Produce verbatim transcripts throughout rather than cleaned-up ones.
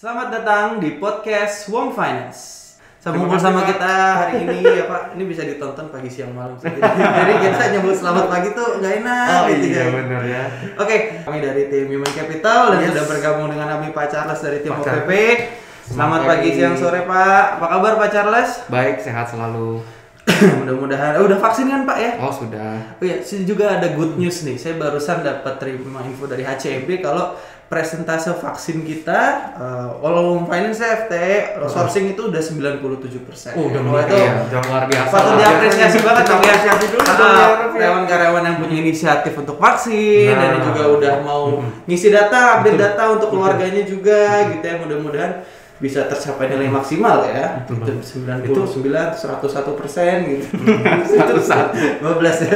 Selamat datang di podcast Wong Finance. Sambung bersama kita hari ini ya Pak. Ini bisa ditonton pagi siang malam. Jadi, jadi kita nyebut selamat pagi tuh nggak enak. Oh gitu iya ya. benar ya. Oke, kami dari tim Human Capital dan Yes. sudah bergabung dengan kami Pak Charles dari tim Pak O P P. Selamat Selamat pagi, pagi. siang, sore Pak. Apa kabar Pak Charles? Baik, sehat selalu. Mudah-mudahan. Oh, udah vaksin kan Pak ya? Oh sudah. Oh iya, sini juga ada good news nih. Saya barusan dapat terima info dari H C M B kalau presentase vaksin kita, uh, Wong Finance F T sourcing itu udah sembilan puluh tujuh persen. Oh, udah Wah, meningkat itu ya. Udah luar biasa. patut lah. diapresiasi banget dong ya. Apresiasi dulu dong, Ah, ya, Raf, ya. karyawan-karyawan yang punya inisiatif untuk vaksin Nah. dan juga udah mau Mm-mm. ngisi data, update Betul. data untuk Betul. keluarganya juga gitu ya. Mudah-mudahan bisa tercapai nilai maksimal ya. Betul, Itu Bang. sembilan puluh sembilan, seratus satu persen gitu. seratus satu. dua belas ya.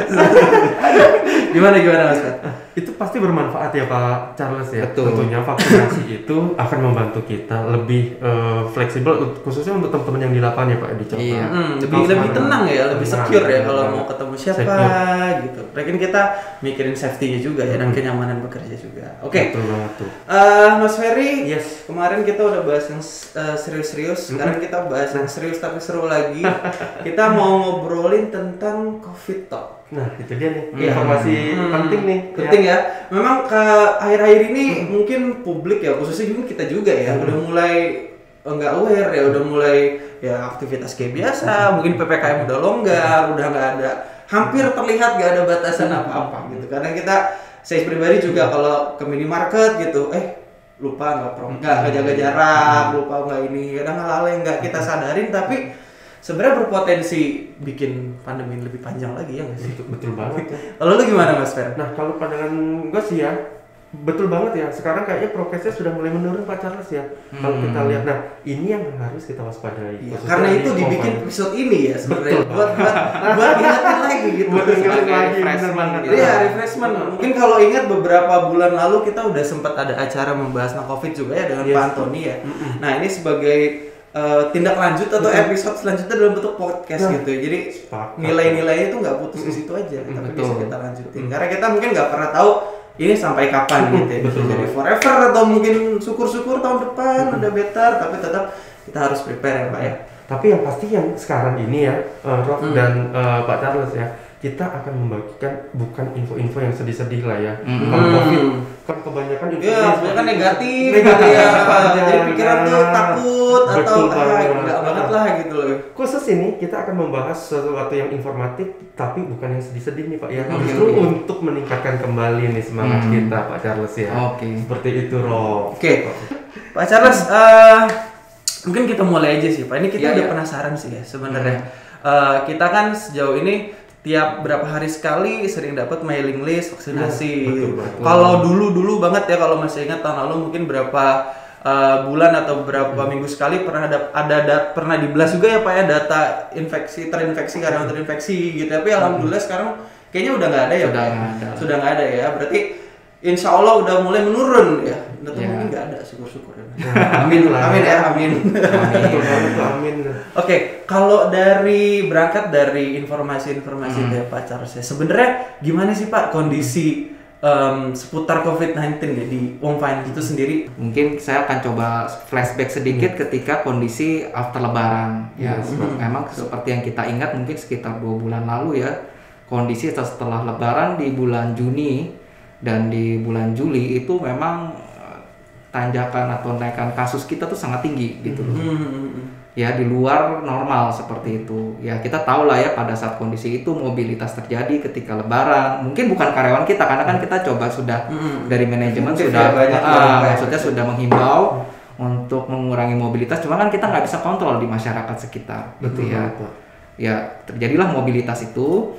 Gimana gimana Mas Pat? Itu pasti bermanfaat ya Pak Charles ya. Betul. Tentunya vaksinasi itu akan membantu kita lebih eh, fleksibel khususnya untuk teman-teman yang di lapangan ya Pak dicoba. Iya. Hmm, lebih Kalau lebih sekarang- tenang ya, lebih Tenang, secure ya iya. kalau mau ketemu siapa Secure. gitu. Mungkin kita mikirin safety-nya juga ya dan Hmm. kenyamanan bekerja juga. Oke. Betul banget tuh. Eh, Mas Ferry, Yes. kemarin kita udah bahas yang eh, serius-serius, sekarang kita bahas yang serius tapi seru lagi. Kita mau ngobrolin tentang COVID Talk. Nah itu dia nih Iya. informasi Hmm, penting nih. penting ya. Memang ke akhir-akhir ini mungkin publik ya, khususnya juga kita juga ya, Hmm. udah mulai enggak aware ya, udah mulai ya aktivitas kayak biasa, mungkin P P K M udah longgar, udah nggak ada, hampir terlihat nggak ada batasan apa-apa gitu. Kadang kita, saya pribadi juga kalau ke minimarket gitu, eh lupa nggak pro, nggak nggak jaga jarak, lupa nggak ini, kadang hal-hal yang nggak kita sadarin tapi sebenarnya berpotensi bikin pandemi lebih panjang lagi ya nggak sih? Betul, betul banget ya. Kalau lu gimana Mas Fer? Nah kalau pandangan gue sih ya betul banget ya. Sekarang kayaknya prokesnya sudah mulai menurun Pak Charles ya. Kalau Hmm. kita lihat, nah ini yang harus kita waspadai. Iya, Khususnya karena di itu dibikin Oman. episode ini ya sebenarnya Betul, buat buat buat ingetin lagi gitu. Buat ingetin Sebagai lagi, bener refreshment banget. gitu. Iya, refreshment. Mungkin kalau ingat beberapa bulan lalu kita udah sempat ada acara membahas tentang COVID juga ya dengan Yes. Pak Antoni ya. Mm-mm. Nah, ini sebagai eh, tindak lanjut atau Betul. episode selanjutnya dalam bentuk podcast Nah, gitu. Jadi sepakat. nilai-nilainya itu nggak putus di situ aja, Mm, tapi betul. bisa kita lanjutin. Mm. Karena kita mungkin nggak pernah tahu ini sampai kapan gitu ya. Bisa Betul jadi banget. forever atau mungkin syukur-syukur tahun depan udah better, tapi tetap kita harus prepare ya Pak ya. Tapi yang pasti yang sekarang ini ya, uh, Rob Hmm. dan uh, Pak Charles ya, kita akan membagikan bukan info-info yang sedih-sedih lah ya. Hmm. Kalau COVID kan kebanyakan info Iya, sebenarnya kan negatif, negatif ya. aja. Jadi pikiran tuh Nah, takut atau betul ah banget. enggak banget lah gitu loh. Khusus ini kita akan membahas sesuatu yang informatif tapi bukan yang sedih-sedih nih Pak ya. Oke, Justru oke. untuk meningkatkan kembali nih semangat Hmm. kita Pak Charles ya. Oke. Seperti itu Rob. Oke. Pak Charles, eh, mungkin kita mulai aja sih Pak. Ini kita Iya, udah iya. penasaran sih ya sebenarnya. Eh, kita kan sejauh ini tiap berapa hari sekali sering dapat mailing list vaksinasi. Iya, betul, betul. Kalau dulu-dulu banget ya, kalau masih ingat tahun lalu mungkin berapa eh, bulan atau berapa minggu sekali pernah ada ada dat- pernah dibelas juga ya Pak ya data infeksi terinfeksi karyawan terinfeksi gitu. Tapi alhamdulillah sekarang kayaknya udah nggak ada ya Sudah Pak. nggak ada. Sudah nggak ada ya. Berarti insya Allah udah mulai menurun ya. Atau Ya. mungkin nggak ada, syukur-syukur ya. Amin lah. Amin ya, amin. Betul banget tuh, amin. Oke, kalau dari berangkat dari informasi-informasi Hmm. dari Pak Charles ya, sebenarnya gimana sih Pak kondisi em, seputar COVID sembilan belas ya di Wong Finance itu sendiri? Mungkin saya akan coba flashback sedikit ketika kondisi after lebaran. Ya, Yes, se- memang seperti yang kita ingat mungkin sekitar dua bulan lalu ya, kondisi setelah lebaran di bulan Juni dan di bulan Juli itu memang eh, tanjakan atau naikan kasus kita tuh sangat tinggi gitu loh. Hmm. Ya di luar normal seperti itu. Ya kita tahu lah ya pada saat kondisi itu mobilitas terjadi ketika lebaran. Mungkin bukan karyawan kita karena kan kita coba sudah Hmm. dari manajemen Aktif sudah ya, banyak ah, yang kayak maksudnya gitu. sudah menghimbau untuk mengurangi mobilitas. Cuma kan kita nggak bisa kontrol di masyarakat sekitar gitu Betul ya. banget, Pak. Ya terjadilah mobilitas itu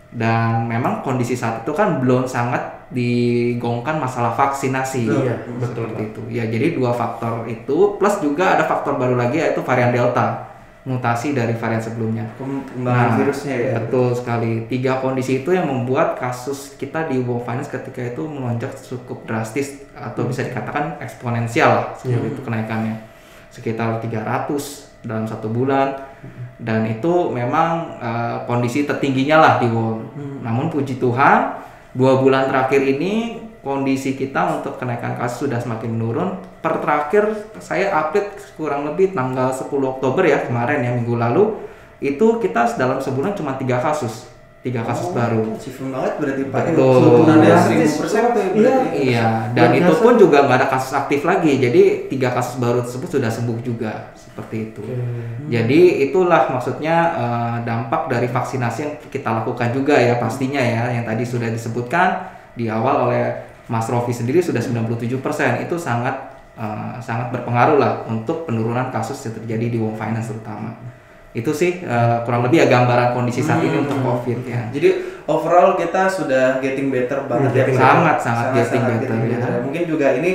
dan memang kondisi saat itu kan belum sangat digongkan masalah vaksinasi. Iya, betul, Seperti Pak. itu. Ya, jadi dua faktor itu plus juga ada faktor baru lagi yaitu varian Delta, mutasi dari varian sebelumnya. Kembangan virusnya ya. Betul sekali. Tiga kondisi itu yang membuat kasus kita di Wong Finance ketika itu melonjak cukup drastis atau bisa dikatakan eksponensial lah seperti Hmm. itu kenaikannya. Sekitar tiga ratus dalam satu bulan dan itu memang eh, kondisi tertingginya lah di Wong. Hmm. Namun puji Tuhan dua bulan terakhir ini kondisi kita untuk kenaikan kasus sudah semakin menurun. Per terakhir saya update kurang lebih tanggal sepuluh Oktober ya kemarin ya minggu lalu, itu kita dalam sebulan cuma tiga kasus. Tiga kasus oh, baru. Achievement banget berarti Pak. Betul. Turunannya seribu persen tuh ya. Iya, iya. Dan itu pun juga nggak ada kasus aktif lagi. Jadi tiga kasus baru tersebut sudah sembuh juga seperti itu. Hmm. Jadi itulah maksudnya uh, dampak dari vaksinasi yang kita lakukan juga ya pastinya ya. Yang tadi sudah disebutkan di awal oleh Mas Rofi sendiri sudah sembilan puluh tujuh persen. Itu sangat uh, sangat berpengaruh lah untuk penurunan kasus yang terjadi di Wong Finance terutama. Itu sih uh, kurang lebih ya gambaran kondisi saat ini hmm. untuk COVID ya. Jadi overall kita sudah getting better banget hmm, ya. Sangat, sangat sangat getting, sangat better, getting ya. better. Mungkin juga ini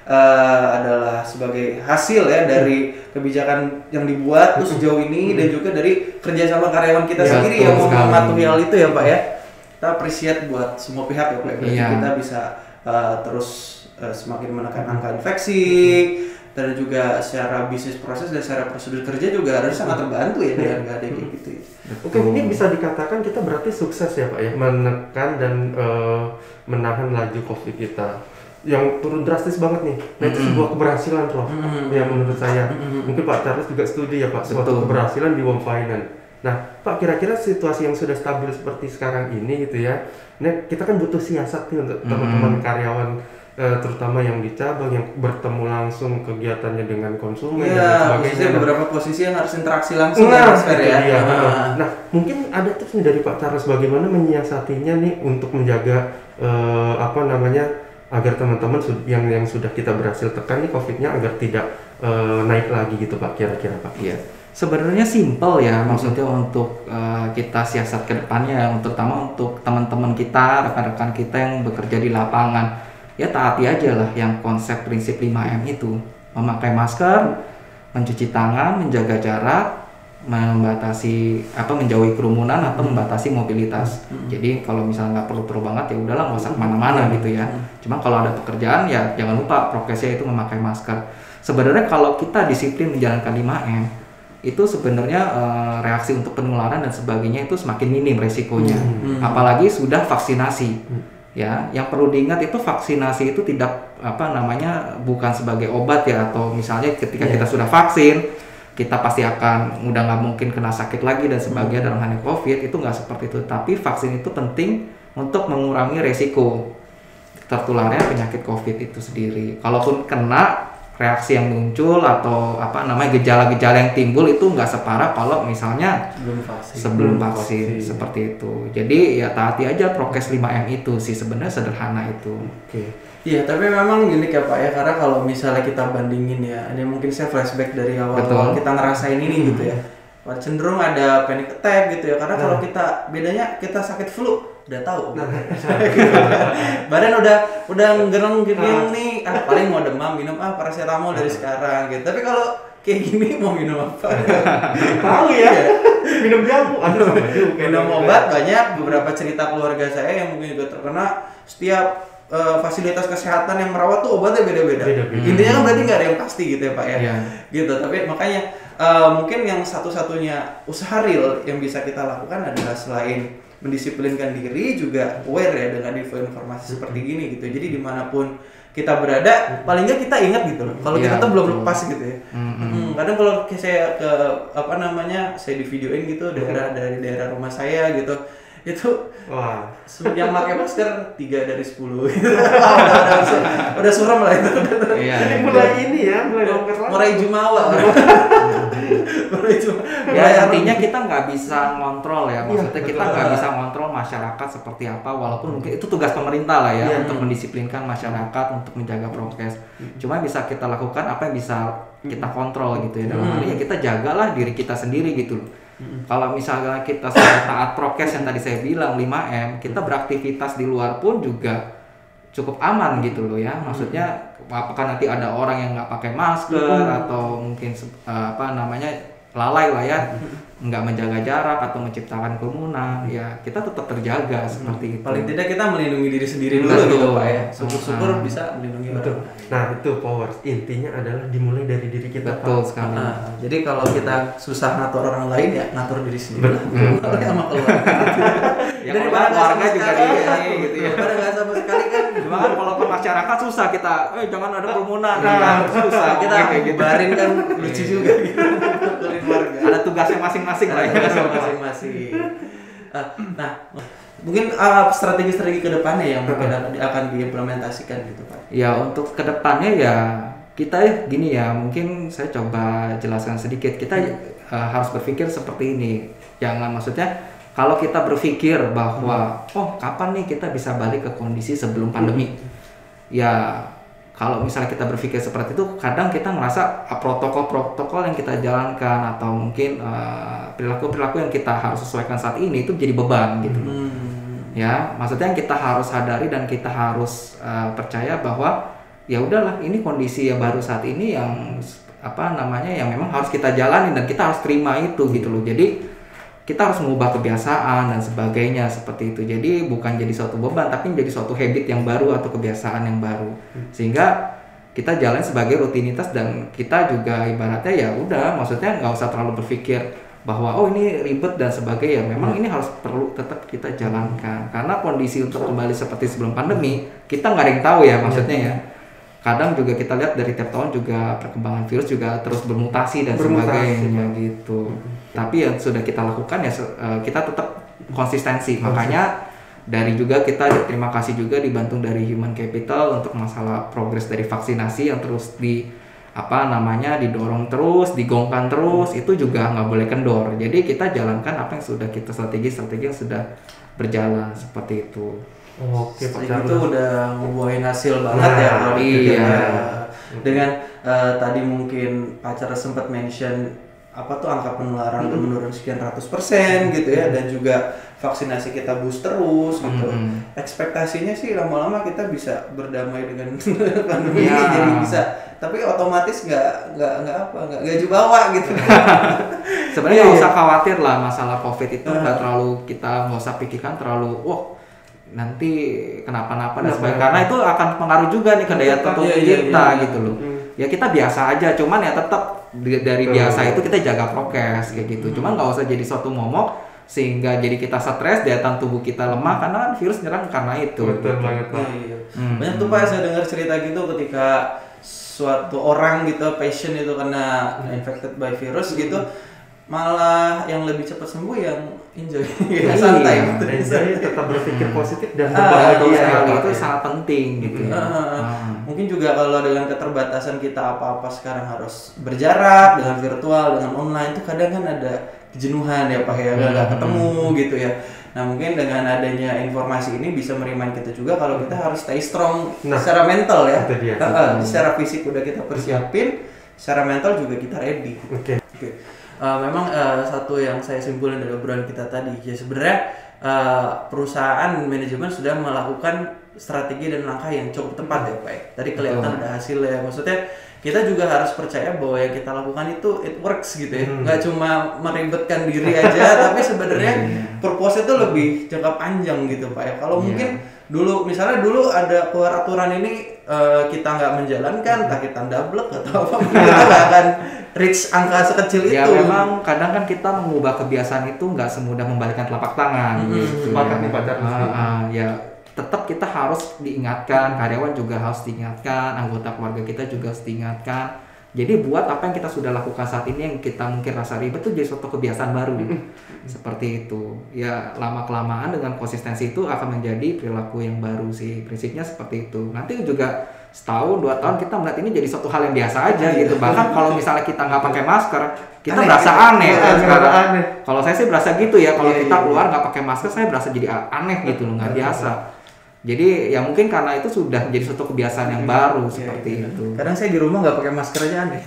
uh, adalah sebagai hasil ya dari kebijakan yang dibuat tuh sejauh ini hmm. dan juga dari kerjasama karyawan kita ya, sendiri yang mau mematuhi hal itu ya Pak ya. Kita appreciate buat semua pihak ya Pak. Berarti ya. Kita bisa uh, terus uh, semakin menekan angka infeksi. Hmm. Dan juga secara bisnis proses dan secara prosedur kerja juga harus sangat terbantu ya dengan nggak ada kayak gitu ya. Oke, ini bisa dikatakan kita berarti sukses ya Pak ya menekan dan uh, menahan laju COVID kita yang turun drastis banget nih. Nah itu sebuah keberhasilan loh mm-hmm. ya menurut saya. Mm-hmm. Mungkin Pak Charles juga setuju ya Pak, suatu keberhasilan di Wong Finance. Nah Pak, kira-kira situasi yang sudah stabil seperti sekarang ini gitu ya, nah kita kan butuh siasat nih untuk teman-teman mm-hmm. karyawan Uh, terutama yang di cabang yang bertemu langsung kegiatannya dengan konsumen ya, dan sebagainya. Beberapa posisi yang harus interaksi langsung nah, ya, ya. Iya, nah. nah, mungkin ada tips nih dari Pak Charles bagaimana menyiasatinya nih untuk menjaga uh, apa namanya agar teman-teman yang yang sudah kita berhasil tekan nih COVID-nya agar tidak uh, naik lagi gitu Pak, kira-kira Pak. Iya. Sebenarnya simpel ya, maksudnya hmm. untuk uh, kita siasat ke depannya, terutama untuk teman-teman kita, rekan-rekan kita yang bekerja di lapangan. Ya taati aja lah yang konsep prinsip lima M itu, memakai masker, mencuci tangan, menjaga jarak, membatasi apa menjauhi kerumunan atau membatasi mobilitas. Hmm. Jadi kalau misalnya nggak perlu-perlu banget ya udahlah nggak usah kemana-mana gitu ya. Cuma kalau ada pekerjaan ya jangan lupa prokesnya itu memakai masker. Sebenarnya kalau kita disiplin menjalankan lima M itu sebenarnya uh, reaksi untuk penularan dan sebagainya itu semakin minim resikonya. Hmm. Apalagi sudah vaksinasi. Hmm. Ya, yang perlu diingat itu vaksinasi itu tidak apa namanya bukan sebagai obat ya, atau misalnya ketika yeah. kita sudah vaksin kita pasti akan udah nggak mungkin kena sakit lagi dan sebagainya dalam hal COVID, itu nggak seperti itu. Tapi vaksin itu penting untuk mengurangi resiko tertularnya penyakit COVID itu sendiri. Kalaupun kena, reaksi yang muncul atau apa namanya gejala-gejala yang timbul itu nggak separah kalau misalnya sebelum vaksin, sebelum vaksin, vaksin seperti itu. Jadi ya taati aja prokes lima M itu sih, sebenarnya sederhana itu. Oke. Iya, tapi memang gini ya Pak ya, karena kalau misalnya kita bandingin ya, ini mungkin saya flashback dari awal-awal kita ngerasain ini hmm. gitu ya. Cenderung ada panic attack gitu ya, karena nah. kalau kita bedanya kita sakit flu udah tahu nah, badan udah udah gereng gereng nih ah paling mau demam minum ah paracetamol dari sekarang gitu. Tapi kalau kayak gini mau minum apa tahu ya minum jamu ada sama juga minum obat. Banyak beberapa cerita keluarga saya yang mungkin juga terkena setiap uh, fasilitas kesehatan yang merawat tuh obatnya beda-beda. Beda-beda. Intinya kan berarti nggak ada yang pasti gitu ya Pak ya yeah. gitu. Tapi makanya uh, mungkin yang satu-satunya usaha real yang bisa kita lakukan adalah selain mendisiplinkan diri juga aware ya dengan info informasi seperti gini gitu. Jadi dimanapun kita berada, paling nggak kita ingat gitu loh. Kalau ya, kita tuh belum lepas gitu ya. Mm-hmm. Hmm, kadang kalau saya ke apa namanya, saya di videoin gitu daerah dari daerah rumah saya gitu, itu wah yang pakai masker tiga dari sepuluh gitu. udah, udah, udah, udah suram lah itu. Iya. Jadi mulai ini ya, mulai longgar lagi. Mulai jumawa. Ya artinya kita nggak bisa ngontrol ya, maksudnya ya, kita nggak bisa ngontrol masyarakat seperti apa, walaupun mungkin itu tugas pemerintah lah ya, ya untuk mendisiplinkan masyarakat untuk menjaga prokes. Cuma bisa kita lakukan apa yang bisa kita kontrol gitu ya, dalam hal ini ya kita jagalah diri kita sendiri gitu loh. Kalau misalnya kita sudah taat prokes yang tadi saya bilang lima M, kita beraktivitas di luar pun juga cukup aman gitu loh ya. Maksudnya apakah nanti ada orang yang nggak pakai masker hmm. atau mungkin uh, apa namanya lalai lah ya, nggak menjaga jarak atau menciptakan kerumunan, ya kita tetap terjaga seperti itu. Paling tidak kita melindungi diri sendiri dulu gitu Pak ya. Syukur-syukur nah, bisa melindungi betul. Orang. Nah itu power, intinya adalah dimulai dari diri kita. Betul Pak. Sekali. Nah, jadi kalau kita susah ngatur orang lain ya ngatur diri sendiri. Kalau sama keluarga. Ya daripada keluarga juga dia gitu ya. Daripada nggak sama sekali kan. Cuma kan kalau masyarakat susah kita, eh jangan ada kerumunan, Nah, susah kita kayak gitu. bubarin kan lucu juga gitu. Mukulin warga. Ada tugasnya masing-masing lah ya. Tugasnya masing-masing. Ah, Nah, mungkin uh, strategi-strategi ke depannya yang mungkin akan, akan diimplementasikan gitu Pak. Ya untuk kedepannya ya kita ya gini ya, mungkin saya coba jelaskan sedikit. Kita uh, harus berpikir seperti ini. Jangan maksudnya kalau kita berpikir bahwa oh kapan nih kita bisa balik ke kondisi sebelum pandemi. Ya kalau misalnya kita berpikir seperti itu, kadang kita merasa uh, protokol-protokol yang kita jalankan atau mungkin uh, perilaku-perilaku yang kita harus sesuaikan saat ini itu jadi beban gitu. Hmm. Ya, maksudnya yang kita harus sadari dan kita harus uh, percaya bahwa ya udahlah, ini kondisi yang baru saat ini yang apa namanya yang memang harus kita jalani dan kita harus terima itu gitu loh. Jadi kita harus mengubah kebiasaan dan sebagainya seperti itu. Jadi bukan jadi suatu beban tapi menjadi suatu habit yang baru atau kebiasaan yang baru. Sehingga kita jalan sebagai rutinitas dan kita juga ibaratnya ya udah, maksudnya nggak usah terlalu berpikir bahwa oh ini ribet dan sebagainya. Memang ini harus perlu tetap kita jalankan karena kondisi untuk kembali seperti sebelum pandemi kita nggak ada yang tahu ya maksudnya ya. Kadang juga kita lihat dari tiap tahun juga perkembangan virus juga terus bermutasi dan Bermutasi, sebagainya Pak. gitu. Tapi yang sudah kita lakukan ya uh, kita tetap konsistensi. Makanya dari juga kita terima kasih juga dibantu dari Human Capital untuk masalah progres dari vaksinasi yang terus di apa namanya didorong terus, digongkan terus, itu juga nggak boleh kendor. Jadi kita jalankan apa yang sudah kita strategi-strategi yang sudah berjalan seperti itu. Oke, Pak Itu Charles. udah ngebuahin hasil banget Nah, ya kalau iya. gitu ya. Dengan uh, tadi mungkin Pak Charles sempat mention apa tuh angka penularan udah menurun sekian ratus persen gitu ya, dan juga vaksinasi kita boost terus gitu. Hmm. Ekspektasinya sih lama-lama kita bisa berdamai dengan pandemi Ya. ini, jadi bisa. Tapi otomatis nggak nggak nggak apa nggak nggak jubawa gitu. Sebenarnya Iya, nggak iya. usah khawatir lah masalah COVID itu, Uh. nggak terlalu kita nggak usah pikirkan terlalu wah nanti kenapa-napa dan Kenapa? sebagainya, karena itu akan pengaruh juga nih ke daya tahan tubuh Iya, iya, kita iya. gitu loh. Hmm. Ya kita biasa aja, cuman ya tetap di- dari Betul. biasa itu kita jaga prokes kayak gitu. Cuman nggak usah jadi suatu momok sehingga jadi kita stres, daya tahan tubuh kita lemah karena kan virus nyerang karena itu. Betul gitu. banget, Pak. Iya. Hmm. Banyak tuh Pak saya dengar cerita gitu ketika suatu orang gitu patient itu kena infected by virus gitu, malah yang lebih cepat sembuh yang enjoy, yang Iya. santai gitu. Jadi tetap berpikir positif dan Ah, berbahagia Betul iya, sekali, Pak, itu ya. sangat penting gitu ya. Ah, Ah. Mungkin juga kalau dengan keterbatasan kita apa-apa sekarang harus berjarak dengan virtual, dengan online tuh kadang kan ada kejenuhan ya Pak ya, nggak nggak ketemu gitu ya. Nah mungkin dengan adanya informasi ini bisa merimain kita juga kalau kita harus stay strong Nah, secara mental ya. itu dia. Ah, ah, secara fisik udah kita persiapin, secara mental juga kita ready. Oke. Oke. Uh, memang uh, satu yang saya simpulin dari obrolan kita tadi, ya sebenarnya uh, perusahaan manajemen sudah melakukan strategi dan langkah yang cukup tepat ya Pak ya. Tadi kelihatan Betul. ada hasilnya. Maksudnya kita juga harus percaya bahwa yang kita lakukan itu it works gitu ya. Hmm. Nggak cuma meribetkan diri aja, tapi sebenarnya Iya. purpose itu lebih jangka panjang gitu Pak ya. Kalau Iya. mungkin dulu misalnya dulu ada keluar aturan ini uh, kita nggak menjalankan, entah kita ndablek atau apa, kita nggak akan reach angka sekecil Ya itu. memang kadang kan kita mengubah kebiasaan itu nggak semudah membalikkan telapak tangan. Hmm, gitu sepakat ya. nih, Pak Charles. Ah, ah, ya tetap kita harus diingatkan, karyawan juga harus diingatkan, anggota keluarga kita juga harus diingatkan. Jadi buat apa yang kita sudah lakukan saat ini yang kita mungkin rasa ribet itu jadi suatu kebiasaan baru. Seperti itu. Ya lama kelamaan dengan konsistensi itu akan menjadi perilaku yang baru sih. Prinsipnya seperti itu. Nanti juga setahun dua tahun kita melihat ini jadi suatu hal yang biasa aja gitu. Bahkan kalau misalnya kita nggak pakai masker, kita Aneh, berasa gitu. aneh Iya, kan aneh, sekarang. aneh. Kalau saya sih berasa gitu ya. Kalau Iya, kita iya, keluar nggak pakai masker, saya berasa jadi aneh gitu loh, nggak biasa. Jadi ya mungkin karena itu sudah menjadi suatu kebiasaan yang baru Iya, seperti iya. itu. Kadang saya di rumah nggak pakai masker aja aneh.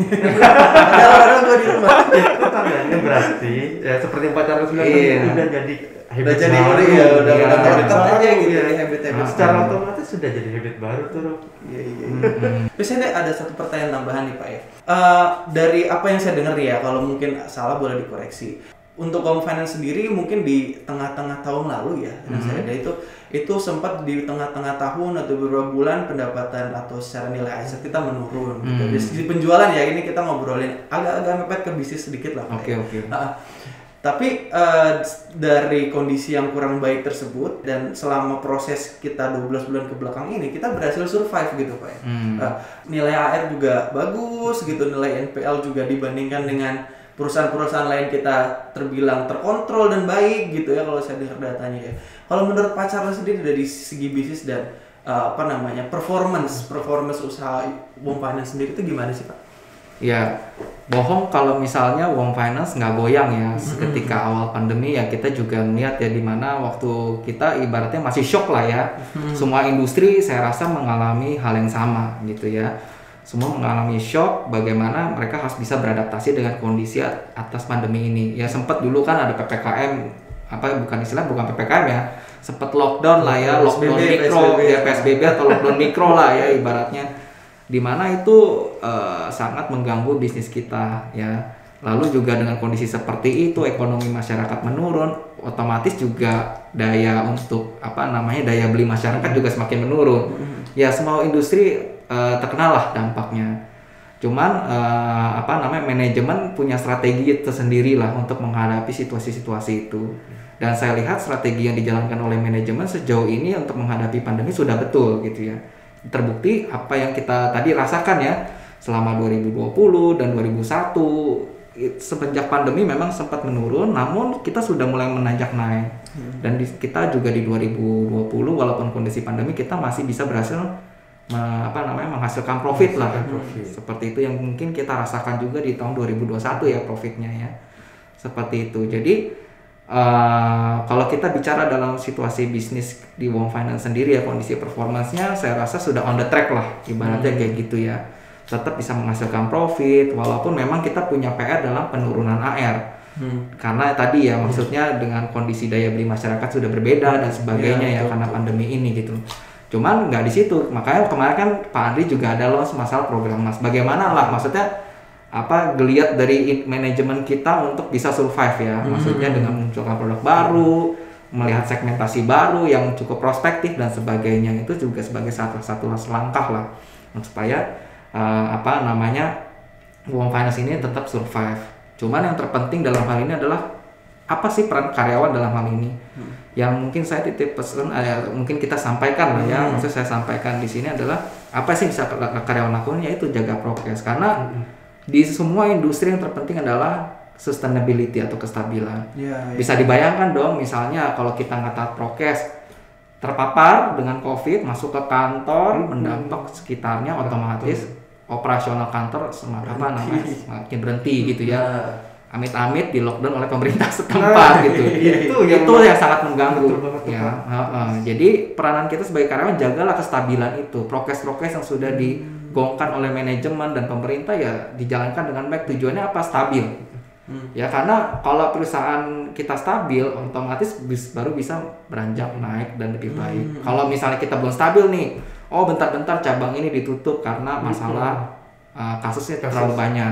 Padahal gue di rumah. Itu tandanya berarti ya seperti Pak Charles bilang Iya. tadi, udah jadi habit Udah jadi baru. udah ya udah Iya. udah Habit melekat baru, aja gitu iya. ya habit-habit. Ah. Secara otomatis sudah jadi habit baru tuh, Rob. Iya iya. iya. Hmm. Terus saya ada satu pertanyaan tambahan nih Pak ya. Eh, dari apa yang saya dengar ya, kalau mungkin salah boleh dikoreksi. Untuk Home Finance sendiri mungkin di tengah-tengah tahun lalu ya, yang saya ada itu itu sempat di tengah-tengah tahun atau beberapa bulan pendapatan atau secara nilai aset kita menurun. Gitu. Hmm. Dari segi penjualan ya, ini kita ngobrolin agak-agak mepet ke bisnis sedikit lah Pak. Oke ya. oke. Nah, Tapi uh, dari kondisi yang kurang baik tersebut dan selama proses kita dua belas bulan ke belakang ini kita berhasil survive gitu Pak ya. Hmm. Uh, nilai A R juga bagus gitu, nilai N P L juga dibandingkan dengan perusahaan-perusahaan lain kita terbilang terkontrol dan baik gitu ya kalau saya dengar datanya ya. Kalau menurut Pak Charles sendiri dari segi bisnis dan uh, apa namanya performance performance usaha Wong Finance sendiri itu gimana sih Pak? Ya, bohong kalau misalnya Wong Finance nggak goyang ya ketika awal pandemi ya kita juga melihat ya di mana waktu kita ibaratnya masih shock lah ya. Semua industri saya rasa mengalami hal yang sama gitu ya. Semua mengalami shock bagaimana mereka harus bisa beradaptasi dengan kondisi atas pandemi ini. Ya sempat dulu kan ada P P K M apa bukan istilah bukan P P K M ya. Sempat lockdown lah ya, lockdown mikro ya P S B B atau lockdown mikro lah ya ibaratnya. Di mana itu uh, sangat mengganggu bisnis kita ya. Lalu juga dengan kondisi seperti itu ekonomi masyarakat menurun, otomatis juga daya untuk apa namanya daya beli masyarakat juga semakin menurun. Ya semua industri uh, terkena lah dampaknya. Cuman uh, apa namanya manajemen punya strategi tersendiri lah untuk menghadapi situasi-situasi itu. Dan saya lihat strategi yang dijalankan oleh manajemen sejauh ini untuk menghadapi pandemi sudah betul gitu ya. Terbukti apa yang kita tadi rasakan ya selama dua ribu dua puluh dan dua ribu satu semenjak pandemi memang sempat menurun namun kita sudah mulai menanjak naik hmm. dan di, kita juga di dua ribu dua puluh walaupun kondisi pandemi kita masih bisa berhasil me, apa namanya menghasilkan profit lah profit. Seperti itu yang mungkin kita rasakan juga di tahun dua ribu dua puluh satu ya profitnya ya seperti itu. Jadi Uh, kalau kita bicara dalam situasi bisnis di Wong Finance sendiri ya kondisi performance-nya saya rasa sudah on the track lah ibaratnya hmm. kayak gitu ya, tetap bisa menghasilkan profit walaupun memang kita punya P R dalam penurunan A R hmm. karena tadi ya maksudnya dengan kondisi daya beli masyarakat sudah berbeda dan sebagainya ya, ya karena pandemi ini gitu. Cuman nggak di situ, makanya kemarin kan Pak Andri juga ada launch masalah program mas bagaimana lah maksudnya apa geliat dari manajemen kita untuk bisa survive ya hmm. maksudnya dengan munculkan produk baru, melihat segmentasi baru yang cukup prospektif dan sebagainya itu juga sebagai satu satu langkah lah supaya uh, apa namanya Wong Finance ini tetap survive. Cuman yang terpenting dalam hal ini adalah apa sih peran karyawan dalam hal ini hmm. yang mungkin saya titip pesan eh, mungkin kita sampaikan lah ya hmm. maksud saya sampaikan di sini adalah apa sih bisa karyawan lakukan yaitu jaga prokes karena hmm. di semua industri yang terpenting adalah sustainability atau kestabilan. Ya, ya. Bisa dibayangkan dong, misalnya kalau kita nggak taat prokes, terpapar dengan COVID, masuk ke kantor, hmm. mendampak sekitarnya, otomatis hmm. operasional kantor semakin apa namanya, semakin berhenti gitu ya. Amit-amit di lockdown oleh pemerintah setempat nah, gitu. Iya, itu yang, itu yang sangat mengganggu. Ya, uh, uh. Jadi peranan kita sebagai karyawan jagalah kestabilan itu, prokes-prokes yang sudah di gongkan oleh manajemen dan pemerintah ya dijalankan dengan baik. Tujuannya apa? Stabil hmm. ya karena kalau perusahaan kita stabil otomatis bis, baru bisa beranjak naik dan lebih baik. hmm. Kalau misalnya kita belum stabil nih, oh bentar-bentar cabang ini ditutup karena masalah uh, kasusnya Kasus. terlalu banyak,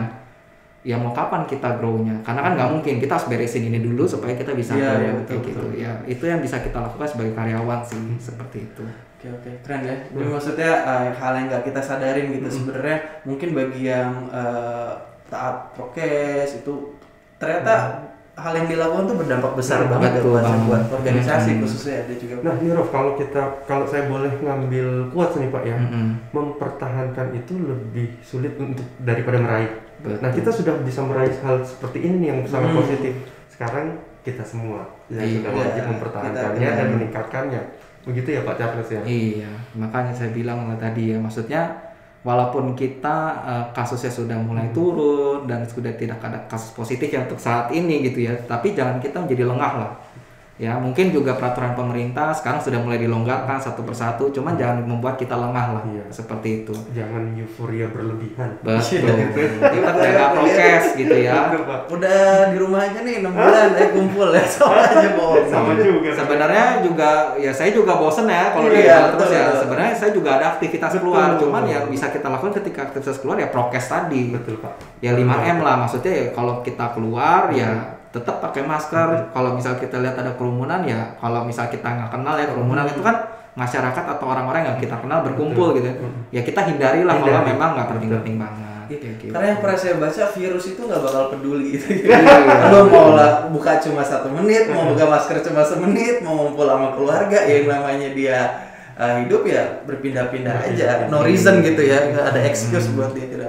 ya mau kapan kita grow-nya? Karena kan nggak mungkin, kita harus beresin ini dulu supaya kita bisa ya, grow ya, kayak betul, gitu betul. Ya itu yang bisa kita lakukan sebagai karyawan sih seperti itu. Oke oke keren ya. Jadi hmm. maksudnya uh, hal yang nggak kita sadarin gitu hmm. sebenarnya mungkin bagi yang uh, taat prokes itu ternyata hmm. hal yang dilakukan tuh berdampak besar hmm. banget buat buat organisasi hmm. khususnya ada juga. Nah ini Rof, kalau kita kalau saya boleh ngambil quotes nih Pak ya, hmm. mempertahankan itu lebih sulit untuk daripada meraih. Betul. Nah kita sudah bisa meraih hal seperti ini yang sangat hmm. positif. Sekarang kita semua yang iya. sudah wajib mempertahankannya dan meningkatkannya. Begitu ya Pak Charles ya? Iya, makanya saya bilang lah tadi ya, maksudnya walaupun kita uh, kasusnya sudah mulai turun dan sudah tidak ada kasus positif ya untuk saat ini gitu ya, tapi jangan kita menjadi lengah lah. Ya mungkin juga peraturan pemerintah sekarang sudah mulai dilonggarkan satu persatu, cuman jangan membuat kita lengah lah, iya. seperti itu. Jangan euforia berlebihan. Betul. Kita jaga prokes gitu ya. Udah di rumah aja nih enam bulan, eh kumpul ya sama aja bohong. Sama juga. Sebenarnya juga ya saya juga bosen ya kalau iya, di rumah terus ya. Sebenarnya saya juga ada aktivitas betul. keluar, cuman yang bisa kita lakukan ketika aktivitas keluar ya prokes tadi. Betul Pak. Ya lima M lah, maksudnya ya kalau kita keluar hmm. ya tetap pakai masker. Hmm. Kalau misal kita lihat ada kerumunan ya, kalau misal kita nggak kenal ya kerumunan hmm. itu kan masyarakat atau orang-orang yang kita kenal berkumpul Betul. gitu. Hmm. Ya kita hindarilah Hindari. kalau memang nggak penting-penting banget. kayak gitu. Karena yang pernah saya baca virus itu nggak bakal peduli gitu. Lo mau lah buka cuma satu menit, mau buka masker cuma semenit, mau ngumpul sama keluarga, yang namanya dia uh, hidup ya berpindah-pindah aja, no reason gitu ya, nggak ada excuse buat dia tidak.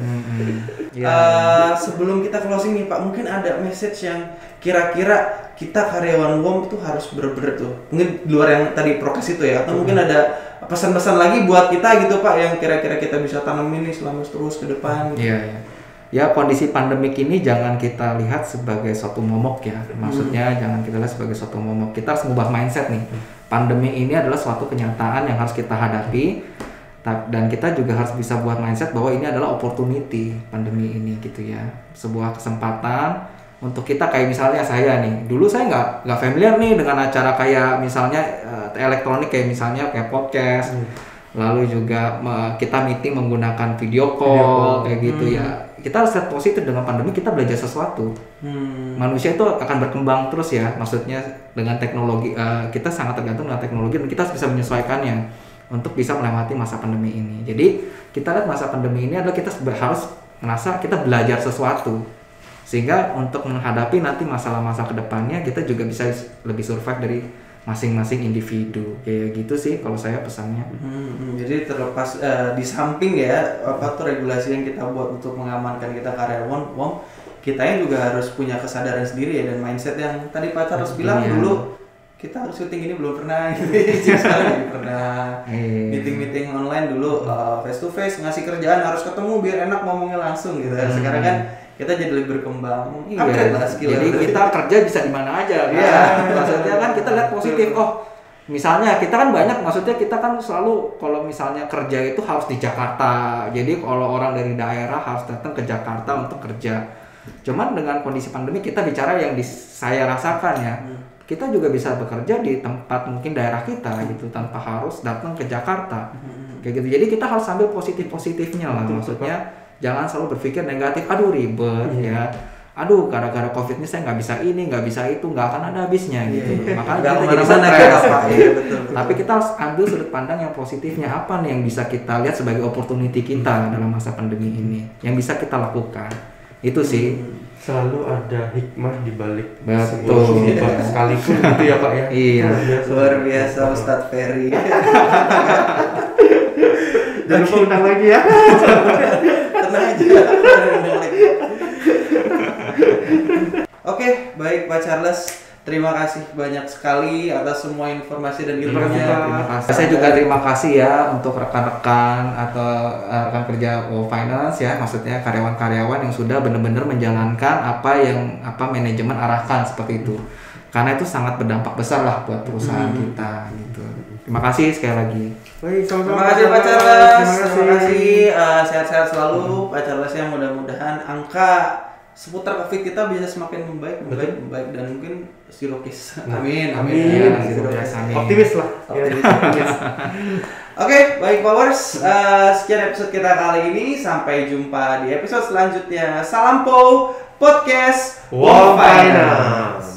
Ya. Uh, sebelum kita closing nih Pak, mungkin ada message yang kira-kira kita karyawan W O M itu harus bener-bener tuh, mungkin di luar yang tadi prokes itu ya, atau mungkin ada pesan-pesan lagi buat kita gitu Pak yang kira-kira kita bisa tanam ini selama terus ke depan gitu. Iya, iya. Ya kondisi pandemik ini jangan kita lihat sebagai suatu momok ya, maksudnya hmm. jangan kita lihat sebagai suatu momok, kita harus mengubah mindset nih. Pandemi ini adalah suatu kenyataan yang harus kita hadapi, dan kita juga harus bisa buat mindset bahwa ini adalah opportunity pandemi ini gitu ya, sebuah kesempatan untuk kita. Kayak misalnya saya nih, dulu saya nggak nggak familiar nih dengan acara kayak misalnya uh, elektronik kayak misalnya kayak podcast, hmm. lalu juga uh, kita meeting menggunakan video call, video call. kayak gitu hmm. ya. Kita harus lihat positif, dengan pandemi kita belajar sesuatu. Hmm. Manusia itu akan berkembang terus ya, maksudnya dengan teknologi uh, kita sangat tergantung dengan teknologi dan kita harus bisa menyesuaikannya untuk bisa melewati masa pandemi ini. Jadi kita lihat masa pandemi ini adalah kita harus merasa kita belajar sesuatu, sehingga untuk menghadapi nanti masalah-masalah kedepannya kita juga bisa lebih survive dari masing-masing individu. Kayak gitu sih kalau saya pesannya. Hmm, jadi terlepas uh, di samping ya apa tuh regulasi yang kita buat untuk mengamankan kita karyawan W O M, kitanya juga harus punya kesadaran sendiri ya, dan mindset yang tadi Pak Charles bilang iya. dulu kita harus syuting ini belum pernah gitu. Sekarang pernah meeting-meeting online dulu uh, face to face, ngasih kerjaan harus ketemu biar enak ngomongnya langsung gitu. Hmm. Sekarang kan kita jadi lebih berkembang. Iya. Jadi kita kerja bisa di mana aja kan. Yeah. Maksudnya kan kita lihat positif. Oh, misalnya kita kan banyak, maksudnya kita kan selalu kalau misalnya kerja itu harus di Jakarta. Jadi kalau orang dari daerah harus datang ke Jakarta untuk kerja. Cuman dengan kondisi pandemi kita bicara yang di, saya rasakan ya. Hmm. Kita juga bisa bekerja di tempat mungkin daerah kita gitu tanpa harus datang ke Jakarta. Hmm. Kayak gitu. Jadi kita harus ambil positif-positifnya lah. Maksudnya jangan selalu berpikir negatif. Aduh ribet hmm. ya. Aduh gara-gara Covid ini saya nggak bisa ini, nggak bisa itu, nggak akan ada habisnya gitu. Yeah. Makanya kita jadi stres. Ya, tapi kita harus ambil sudut pandang yang positifnya, apa nih yang bisa kita lihat sebagai opportunity kita hmm. dalam masa pandemi ini, yang bisa kita lakukan. Itu sih. Selalu ada hikmah di balik betul musibah sekalipun gitu ya Pak ya. Iya. Luar biasa Ustadz Ferry. Jangan lupa undang lagi ya. Tenang aja. Oke, baik Pak Charles. Terima kasih banyak sekali atas semua informasi dan ilmunya. Terima kasih. Saya juga terima kasih ya untuk rekan-rekan atau uh, rekan kerja W O Finance ya, maksudnya karyawan-karyawan yang sudah benar-benar menjalankan apa yang apa manajemen arahkan seperti itu. Karena itu sangat berdampak besar lah buat perusahaan hmm. kita gitu. Terima kasih sekali lagi. Baik, terima kasih Pak Charles. Terima kasih, uh, sehat-sehat selalu Pak Charles, yang mudah-mudahan angka seputar Covid kita bisa semakin membaik, membaik, Betul. membaik, dan mungkin zero case. Amin, amin. amin. amin. Zero case. Amin. Optimis lah. Optimis. Oke, okay, baik Powers. Uh, sekian episode kita kali ini. Sampai jumpa di episode selanjutnya. Salam Po Podcast W O M Finance.